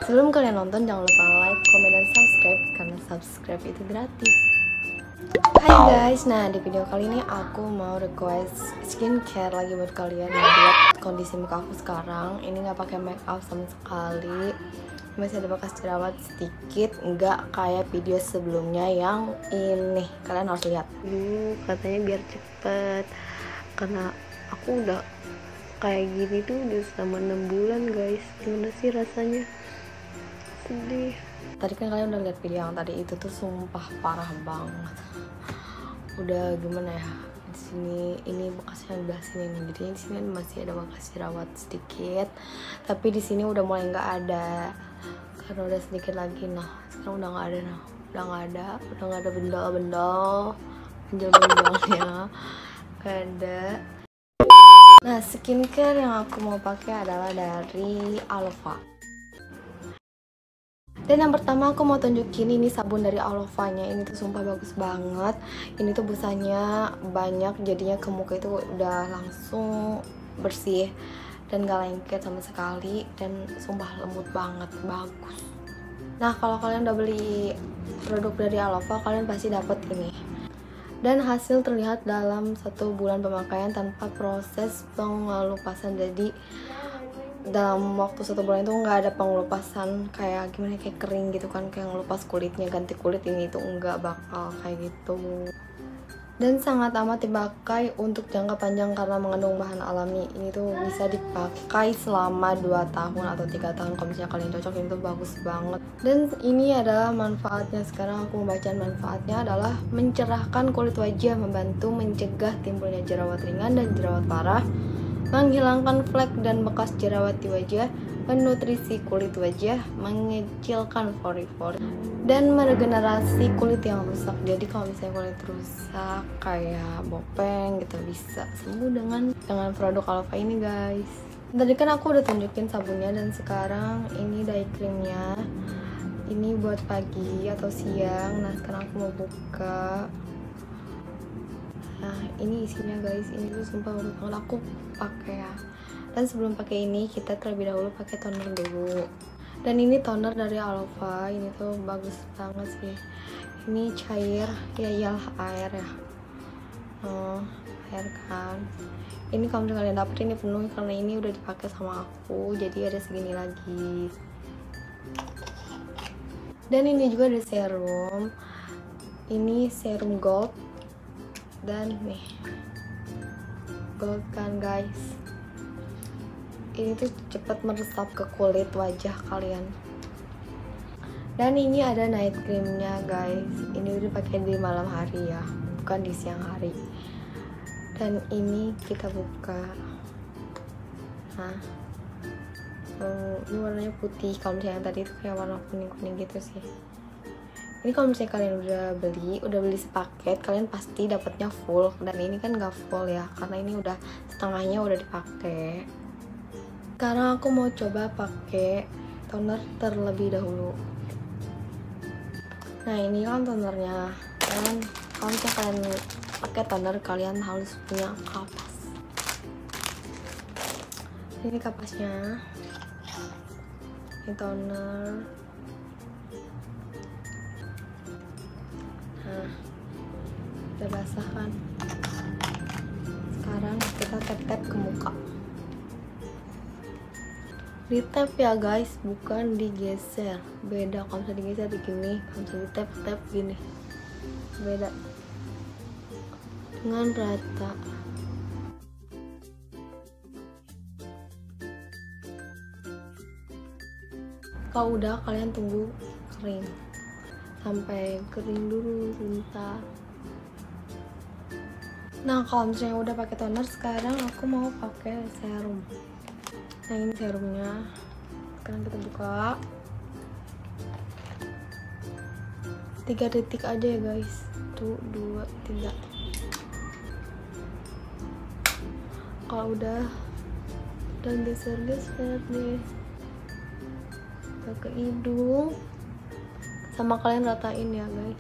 Sebelum kalian nonton, jangan lupa like, komen, dan subscribe karena subscribe itu gratis. Hai guys, nah di video kali ini aku mau request skincare lagi buat kalian yang lihat kondisi muka aku sekarang. Ini nggak pakai make up sama sekali, masih ada bekas jerawat sedikit, nggak kayak video sebelumnya yang ini. Kalian harus lihat. Katanya biar cepet, karena aku udah kayak gini tuh udah selama 6 bulan guys. Gimana sih rasanya? Sedih. Tadi kan kalian udah lihat video yang tadi itu tuh sumpah parah banget. Udah gimana ya, di sini ini bekasnya udah sini nih, jadi di sini masih ada bekas jerawat sedikit, tapi di sini udah mulai nggak ada karena udah sedikit lagi. Nah sekarang udah nggak ada, udah nggak ada bendol-bendol, benjol-benjolnya nggak ada. Nah skincare yang aku mau pakai adalah dari Alova. Dan yang pertama aku mau tunjukin ini sabun dari Alovanya. Ini tuh sumpah bagus banget. Ini tuh busanya banyak, jadinya ke muka itu udah langsung bersih dan gak lengket sama sekali. Dan sumpah lembut banget, bagus. Nah kalau kalian udah beli produk dari Alova, kalian pasti dapet ini. Dan hasil terlihat dalam 1 bulan pemakaian tanpa proses pengelupasan. Jadi dalam waktu 1 bulan itu nggak ada pengelupasan kayak gimana, kayak kering gitu kan, kayak ngelupas kulitnya, ganti kulit. Ini itu nggak bakal kayak gitu. Dan sangat amat dipakai untuk jangka panjang karena mengandung bahan alami. Ini tuh bisa dipakai selama 2 tahun atau 3 tahun kalau misalnya kalian cocok. Ini tuh bagus banget. Dan ini adalah manfaatnya. Sekarang aku membaca manfaatnya adalah mencerahkan kulit wajah, membantu mencegah timbulnya jerawat ringan dan jerawat parah, menghilangkan flek dan bekas jerawat di wajah, menutrisi kulit wajah, mengecilkan pori-pori, dan meregenerasi kulit yang rusak. Jadi kalau misalnya kulit rusak kayak bopeng gitu, bisa sembuh dengan produk Alova ini guys. Tadi kan aku udah tunjukin sabunnya, dan sekarang ini day creamnya. Ini buat pagi atau siang. Nah sekarang aku mau buka. Nah ini isinya guys, ini tuh sumpah bagus banget, aku pakai ya. Dan sebelum pakai ini kita terlebih dahulu pakai toner dulu. Dan ini toner dari Alova, ini tuh bagus banget sih. Ini cair, ya iyalah air ya. Air kan. Ini kalau misalnya kalian dapet ini penuh, karena ini udah dipakai sama aku, jadi ada segini lagi. Dan ini juga ada serum. Ini serum gold. Dan nih gold kan guys, ini tuh cepat meresap ke kulit wajah kalian. Dan ini ada night creamnya guys, ini udah pakai di malam hari ya, bukan di siang hari. Dan ini kita buka. Nah ini warnanya putih, kalau misalnya tadi itu kayak warna kuning-kuning gitu sih. Ini kalau misalnya kalian udah beli sepaket, kalian pasti dapatnya full. Dan ini kan gak full ya, karena ini udah setengahnya udah dipakai. Sekarang aku mau coba pakai toner terlebih dahulu. Nah ini kan tonernya. Dan kalau misalnya kalian pakai toner, kalian harus punya kapas. Ini kapasnya. Ini toner. Nah, udah basah kan. Sekarang kita tap-tap ke muka. Di tap ya guys, bukan digeser. Beda kalau misalnya digeser begini, kalau misalnya di tap gini, beda. Dengan rata. Kalau udah, kalian tunggu kering sampai kering dulu bentar. Nah kalau misalnya udah pakai toner, sekarang aku mau pakai serum. Nah ini serumnya. Sekarang kita buka. 3 detik aja ya guys. 1, 2, 3. Kalau udah geser-geser deh ke hidung. Sama kalian ratain ya guys.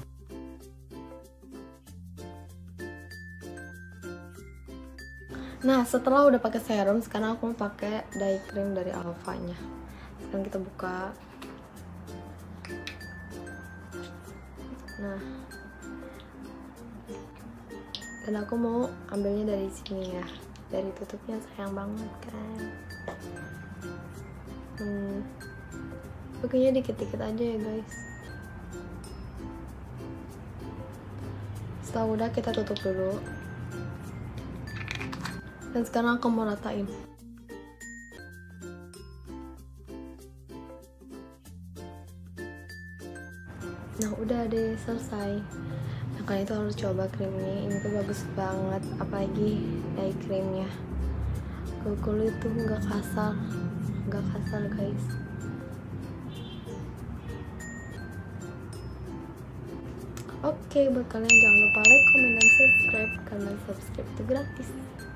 Nah setelah udah pakai serum, sekarang aku mau pakai day cream dari Alovanya. Sekarang kita buka. Nah, dan aku mau ambilnya dari sini ya, dari tutupnya, sayang banget kan. Pokoknya dikit-dikit aja ya guys. Setelah udah, kita tutup dulu. Dan sekarang aku mau ratain. Nah udah deh, selesai. Nah kalian itu harus coba krim ini tuh bagus banget, apalagi dye creamnya. Kulit tuh nggak kasar guys. Oke, buat kalian jangan lupa like, comment, dan subscribe, karena subscribe itu gratis.